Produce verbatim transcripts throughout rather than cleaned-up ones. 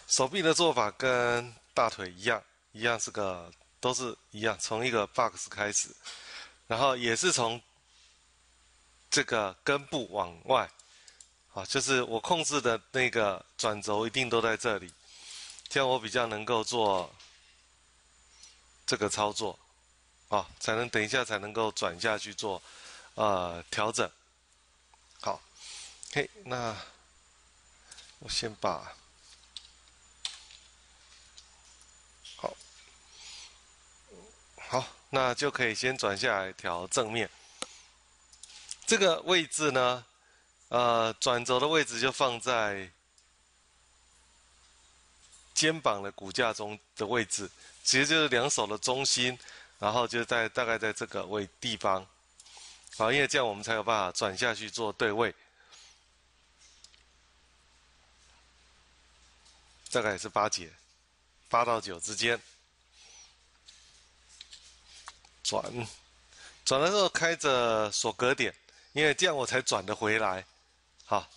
手臂的做法跟大腿一样，一样是个都是一样，从一个 box 开始，然后也是从这个根部往外，啊，就是我控制的那个转轴一定都在这里，这样我比较能够做这个操作，啊，才能等一下才能够转下去做呃调整。好，嘿，那我先把好好，那就可以先转下来调正面。这个位置呢，呃，转轴的位置就放在肩膀的骨架中的位置，其实就是两手的中心，然后就在大概在这个位地方，好，因为这样我们才有办法转下去做对位，大概也是八节，八到九之间转，转的时候开着锁格点，因为这样我才转得回来，好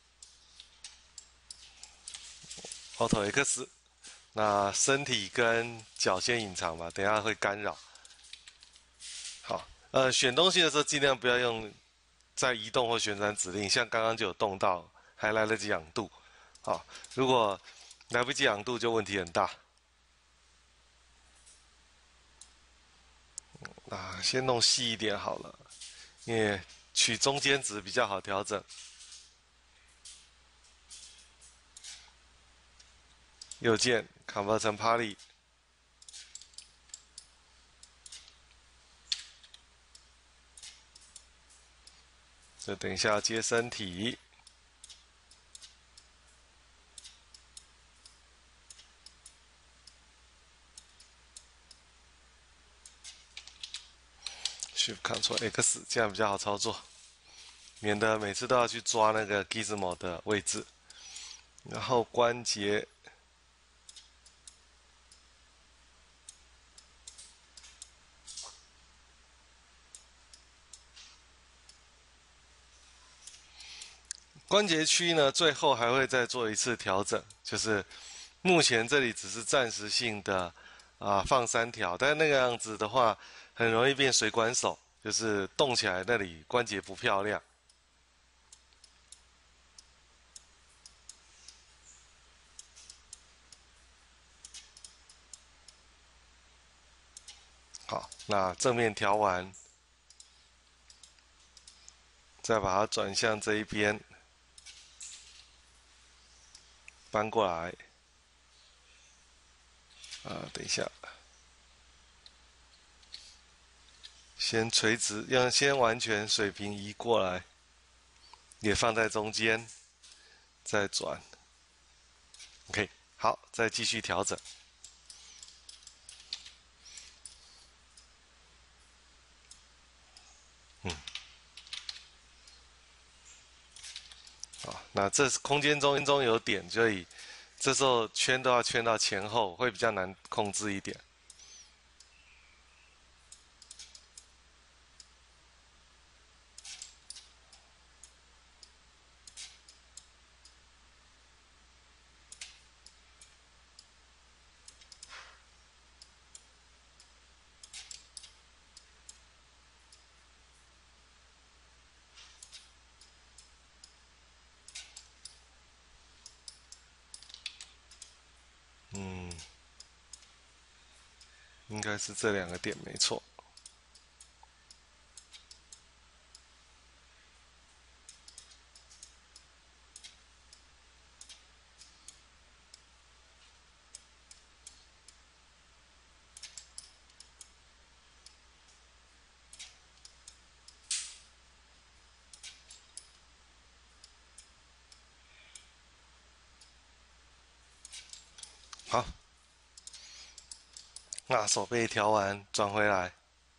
，Auto X。那身体跟脚先隐藏吧，等一下会干扰。好，呃，选东西的时候尽量不要用在移动或旋转指令，像刚刚就有动到，还来得及仰度。好，如果来不及仰度，就问题很大。啊，先弄细一点好了，因为取中间值比较好调整。右键 Convert 成 Poly。就等一下接身体，Shift Ctrl X， 这样比较好操作，免得每次都要去抓那个 Gizmo 的位置。然后关节，关节区呢，最后还会再做一次调整，就是目前这里只是暂时性的啊、呃、放三条，但是那个样子的话，很容易变水管手，就是动起来那里关节不漂亮。好，那正面调完，再把它转向这一边，搬过来。啊，等一下，先垂直，让先完全水平移过来，也放在中间，再转。OK，好，再继续调整。嗯，好，那这空间中中有点，所以这时候圈都要圈到前后，会比较难控制一点。嗯，应该是这两个点没错。好，那手背调完，转回来。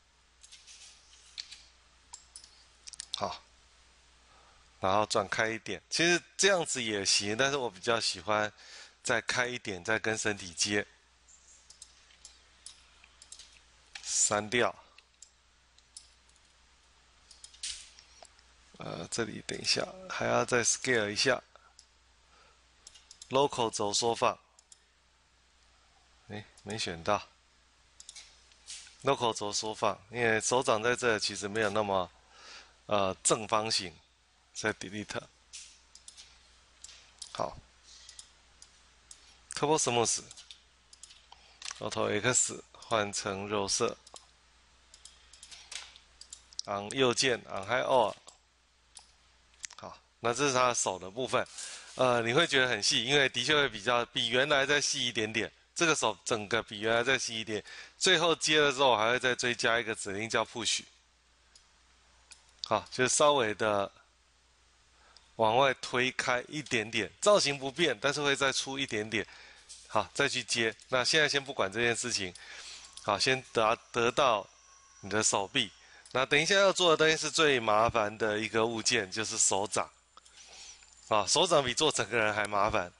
好，然后转开一点，其实这样子也行，但是我比较喜欢再开一点，再跟身体接。删掉。呃，这里等一下还要再 scale 一下，local 轴缩放， 哎，没选到。local 轴缩放，因为手掌在这其实没有那么呃正方形，再 delete。好 ，Turbo Smooth Auto X 换成肉色，按右键按 High All。好，那这是它的手的部分，呃，你会觉得很细，因为的确会比较比原来再细一点点。这个手整个比原来再细一点，最后接了之后，我还会再追加一个指令叫 Push。好，就是稍微的往外推开一点点，造型不变，但是会再出一点点。好，再去接。那现在先不管这件事情，好，先得得到你的手臂。那等一下要做的东西是最麻烦的一个物件，就是手掌。啊，手掌比做整个人还麻烦。